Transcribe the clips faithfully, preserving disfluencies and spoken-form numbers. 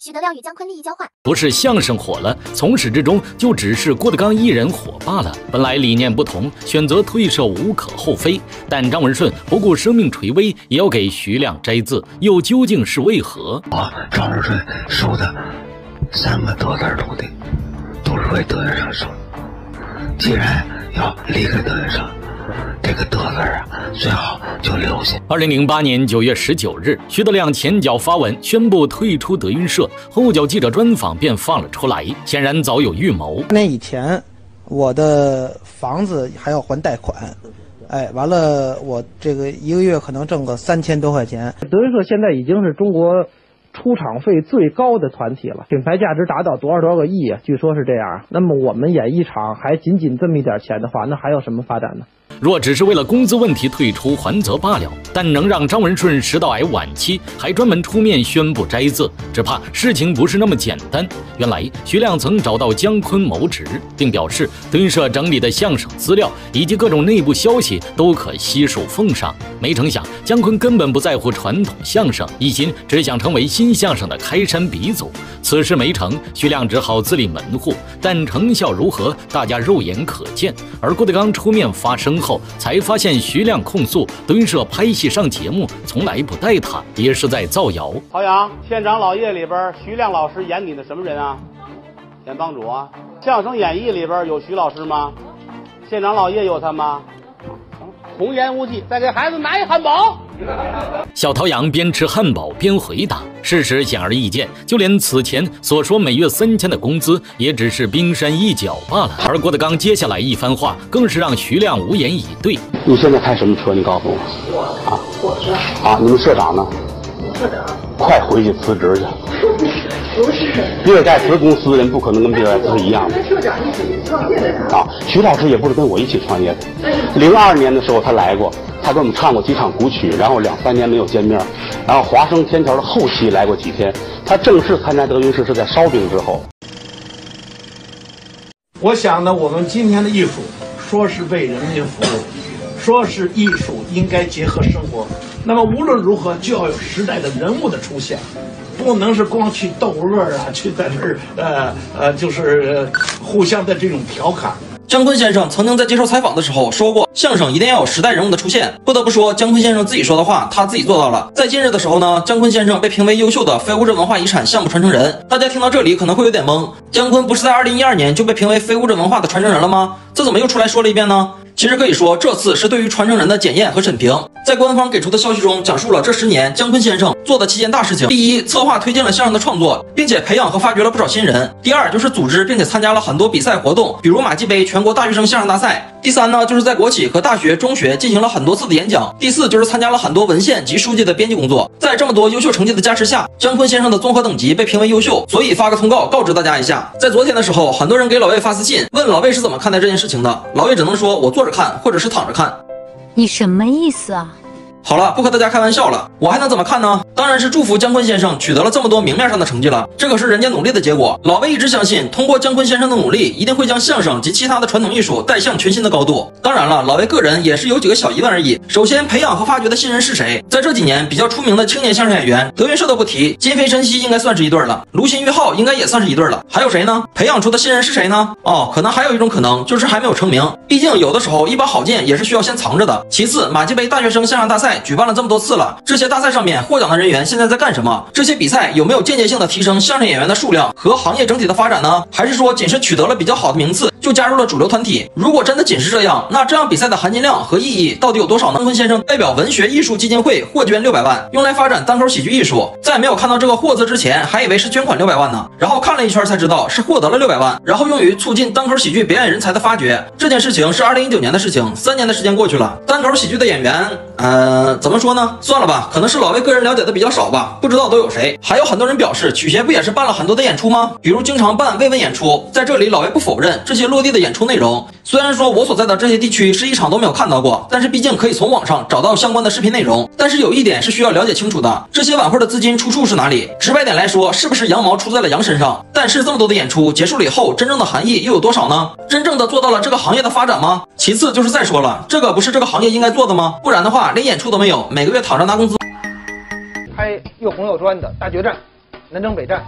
许德亮与姜昆利益交换。 不是相声火了，从始至终就只是郭德纲一人火罢了。本来理念不同，选择退社无可厚非，但张文顺不顾生命垂危，也要给徐亮摘字，又究竟是为何？ 啊，张文顺收的三个德字徒弟，都是为德云社收的。既然要离开德云社，这个德字啊，最好就留下。 二零零八年九月十九日，徐德亮前脚发文宣布退出德云社，后脚记者专访便放了出来，显然早有预谋。 那以前，我的房子还要还贷款，哎，完了我这个一个月可能挣个三千多块钱。 德云社现在已经是中国出场费最高的团体了，品牌价值达到多少多少个亿啊？据说是这样。那么我们演艺场还仅仅这么一点钱的话，那还有什么发展呢？ 若只是为了工资问题退出还则罢了，但能让张文顺食道癌晚期还专门出面宣布摘字，只怕事情不是那么简单。原来徐亮曾找到姜昆谋职，并表示德云社整理的相声资料以及各种内部消息都可悉数奉上。没成想姜昆根本不在乎传统相声，一心只想成为新相声的开山鼻祖。此事没成，徐亮只好自立门户，但成效如何，大家肉眼可见。而郭德纲出面发声后，才发现徐亮控诉德云社拍戏上节目从来不带他，也是在造谣。 曹阳，县长老爷里边，徐亮老师演你的什么人啊？演帮主啊？相声演义里边有徐老师吗？县长老爷有他吗？童言无忌，再给孩子拿一汉堡。 小陶阳边吃汉堡边回答，事实显而易见，就连此前所说每月三千的工资，也只是冰山一角罢了。而郭德纲接下来一番话，更是让徐亮无言以对。 你现在开什么车？你告诉我。我啊，火车。啊，你们社长呢？社长。快回去辞职去。不是。比尔盖茨公司人不可能跟比尔盖茨是一样的。社长一起创业的啊，徐老师也不是跟我一起创业的。零二年的时候他来过。他给我们唱过几场古曲，然后两三年没有见面，然后华生天桥的后期来过几天。他正式参加德云社是在烧饼之后。 我想呢，我们今天的艺术，说是为人民服务，说是艺术应该结合生活。那么无论如何，就要有时代的人物的出现，不能是光去逗乐啊，去在这儿呃呃，就是、呃、互相的这种调侃。 姜昆先生曾经在接受采访的时候说过，相声一定要有时代人物的出现。不得不说，姜昆先生自己说的话，他自己做到了。在近日的时候呢，姜昆先生被评为优秀的非物质文化遗产项目传承人。大家听到这里可能会有点懵，姜昆不是在二零一二年就被评为非物质文化的传承人了吗？这怎么又出来说了一遍呢？其实可以说，这次是对于传承人的检验和审评。在官方给出的消息中，讲述了这十年姜昆先生做的七件大事情：第一，策划推进了相声的创作，并且培养和发掘了不少新人；第二，就是组织并且参加了很多比赛活动，比如马季杯全国大学生相声大赛；第三呢，就是在国企和大学、中学进行了很多次的演讲；第四，就是参加了很多文献及书籍的编辑工作。在这么多优秀成绩的加持下，姜昆先生的综合等级被评为优秀，所以发个通告告知大家一下。在昨天的时候，很多人给老魏发私信，问老魏是怎么看待这件事情的。老魏只能说，我坐着看，或者是躺着看。 你什么意思啊？ 好了，不和大家开玩笑了，我还能怎么看呢？当然是祝福姜昆先生取得了这么多明面上的成绩了，这可是人家努力的结果。老魏一直相信，通过姜昆先生的努力，一定会将相声及其他的传统艺术带向全新的高度。当然了，老魏个人也是有几个小疑问而已。首先，培养和发掘的新人是谁？在这几年比较出名的青年相声演员，德云社都不提，金飞、申希应该算是一对了，卢鑫、于浩应该也算是一对了，还有谁呢？培养出的新人是谁呢？哦，可能还有一种可能，就是还没有成名。毕竟有的时候一把好剑也是需要先藏着的。其次，马季杯大学生相声大赛举办了这么多次了，这些大赛上面获奖的人员现在在干什么？这些比赛有没有间接性的提升相声演员的数量和行业整体的发展呢？还是说仅是取得了比较好的名次就加入了主流团体？如果真的仅是这样，那这样比赛的含金量和意义到底有多少呢？姜昆先生代表文学艺术基金会获捐六百万，用来发展单口喜剧艺术。在没有看到这个获字之前，还以为是捐款六百万呢，然后看了一圈才知道是获得了六百万，然后用于促进单口喜剧表演人才的发掘。这件事情是二零一九年的事情，三年的时间过去了，单口喜剧的演员，呃，怎么说呢？算了吧，可能是老魏个人了解的比较少吧，不知道都有谁。还有很多人表示，曲协不也是办了很多的演出吗？比如经常办慰问演出，在这里老魏不否认这些落地的演出内容。虽然说我所在的这些地区是一场都没有看到过，但是毕竟可以从网上找到相关的视频内容。但是有一点是需要了解清楚的，这些晚会的资金出处是哪里？直白点来说，是不是羊毛出在了羊身上？但是这么多的演出结束了以后，真正的含义又有多少呢？真正的做到了这个行业的发展吗？其次就是再说了，这个不是这个行业应该做的吗？不然的话，连演出都没有，每个月躺着拿工资。 拍又红又专的大决战，南征北战，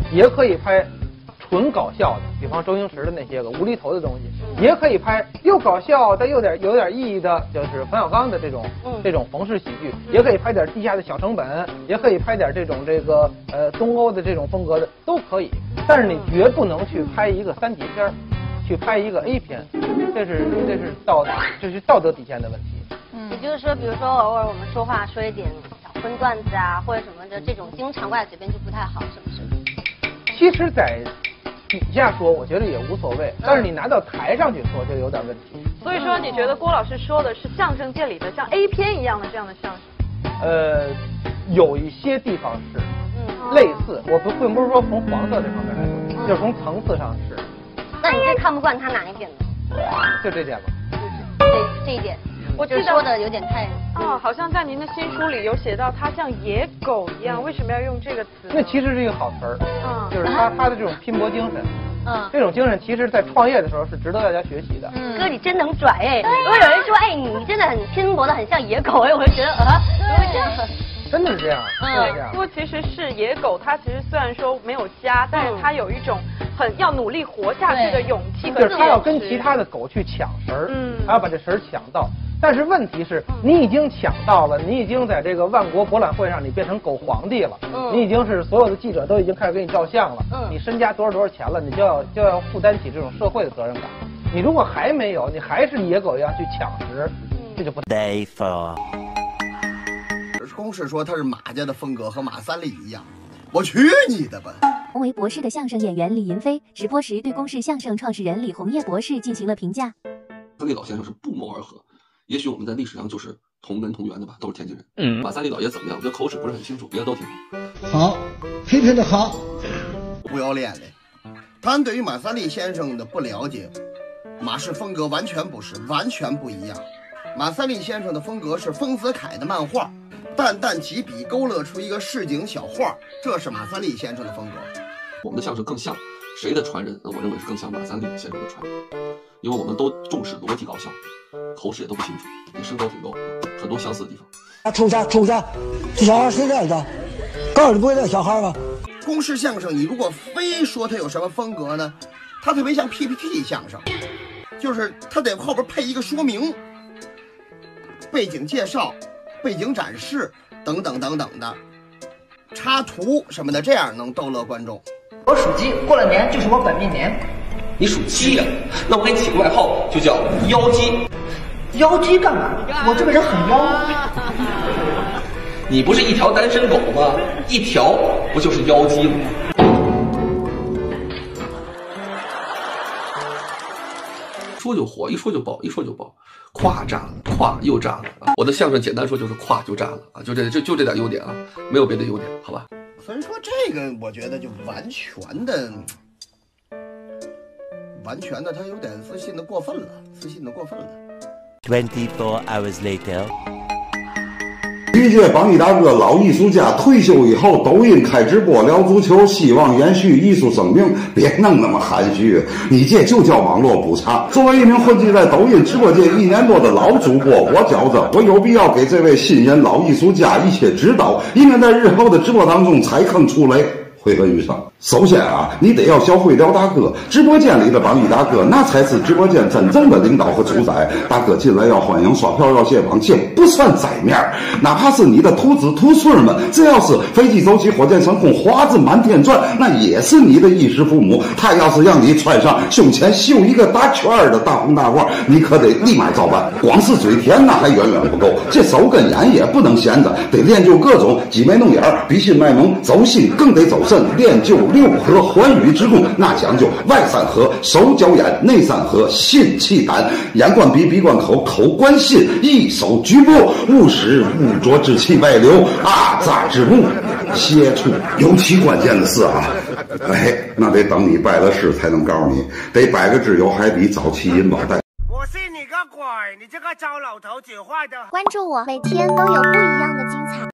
也可以拍纯搞笑的，比方周星驰的那些个无厘头的东西，也可以拍又搞笑但又点有点意义的，就是冯小刚的这种、嗯、这种冯氏喜剧，也可以拍点地下的小成本，也可以拍点这种这个呃东欧的这种风格的都可以，但是你绝不能去拍一个三级片，去拍一个 A 片，这是这是道这是道德底线的问题。 嗯，也就是说，比如说偶尔我们说话说一点小荤段子啊，或者什么的，这种经常挂在嘴边就不太好，是不是？ 其实，在底下说，我觉得也无所谓，但是你拿到台上去说就有点问题。 所以说，你觉得郭老师说的是相声界里的像 A 片一样的这样的相声？ 呃，有一些地方是，嗯，类似，我不并不是说从黄色这方面来说，嗯、就是从层次上是。 那你最看不惯他哪一点呢？ 就这点吧。 这这一点。我记得说的有点太哦，好像在您的新书里有写到他像野狗一样，为什么要用这个词？ 那其实是一个好词儿，嗯，就是他他的这种拼搏精神，嗯，这种精神其实在创业的时候是值得大家学习的。 嗯，哥你真能拽哎！如果有人说哎你真的很拼搏的很像野狗哎，我就觉得啊， 真的是这样， 嗯，不过其实是野狗，它其实虽然说没有家，但是它有一种很要努力活下去的勇气和自我。 就是他要跟其他的狗去抢食儿，嗯，还要把这食儿抢到。但是问题是，你已经抢到了，你已经在这个万国博览会上，你变成狗皇帝了，嗯，你已经是所有的记者都已经开始给你照相了，嗯，你身家多少多少钱了，你就要就要负担起这种社会的责任感。你如果还没有，你还是野狗一样去抢食，这就不。Day four。 公式说他是马家的风格和马三立一样，我去你的吧！ 同为博士的相声演员李云飞直播时对公式相声创始人李洪业博士进行了评价。 三立老先生是不谋而合，也许我们在历史上就是同根同源的吧，都是天津人。嗯，马三立老爷怎么样？我觉得口齿不是很清楚，别的都挺好。好，批评的好。 不要脸嘞！他对于马三立先生的不了解，马氏风格完全不是，完全不一样。马三立先生的风格是丰子恺的漫画，淡淡几笔勾勒出一个市井小画，这是马三立先生的风格。 我们的相声更像谁的传人？我认为是更像马三立先生的传人，因为我们都重视逻辑搞笑，口齿也都不清楚，也身高挺高，很多相似的地方。 啊，抽啥抽啥？这小孩谁练的？告诉你不会练小孩吗？ 公式相声，你如果非说他有什么风格呢？他特别像 P P T 相声，就是他得后边配一个说明。背景介绍、背景展示等等等等的插图什么的，这样能逗乐观众。 我属鸡，过了年就是我本命年。 你属鸡呀、啊？那我给你起个外号，就叫妖鸡。 妖鸡干嘛？我这个人很妖。 你不是一条单身狗吗？一条不就是妖鸡吗？说就火，一说就爆，一说就爆。胯炸了，胯又炸了啊！我的相声简单说就是胯就炸了啊！就这就就这点优点啊，没有别的优点，好吧？ 所以说这个我觉得就完全的，完全的他有点自信的过分了，自信的过分了。 Twenty-four hours later。 理解帮你大哥老艺术家退休以后抖音开直播聊足球，希望延续艺术生命，别弄那么含蓄，你这就叫网络补偿。作为一名混迹在抖音直播间一年多的老主播，我觉着我有必要给这位新人老艺术家一些指导，以免在日后的直播当中踩坑出雷，悔恨余生。首先啊，你得要教会廖大哥，直播间里的帮你大哥，那才是直播间真正的领导和主宰。大哥进来要欢迎，刷票要卸榜，这不算窄面。哪怕是你的徒子徒孙们，只要是飞机走起，火箭升空，花子满天转，那也是你的衣食父母。他要是让你穿上胸前绣一个大圈的大红大褂，你可得立马照办。光是嘴甜那还远远不够，这手跟眼也不能闲着，得练就各种挤眉弄眼、鼻心卖萌，走心更得走肾，练就六合环宇之功，那讲究外三合手脚眼，内三合心气胆，眼观鼻，鼻观口，口观心，一手局部，勿使污浊之气外流，阿杂之物歇出。尤其关键的是啊，哎，那得等你拜了师才能告诉你，得摆个只有海底早期银宝带。 我信你个鬼！你这个糟老头子坏的。 关注我，每天都有不一样的精彩。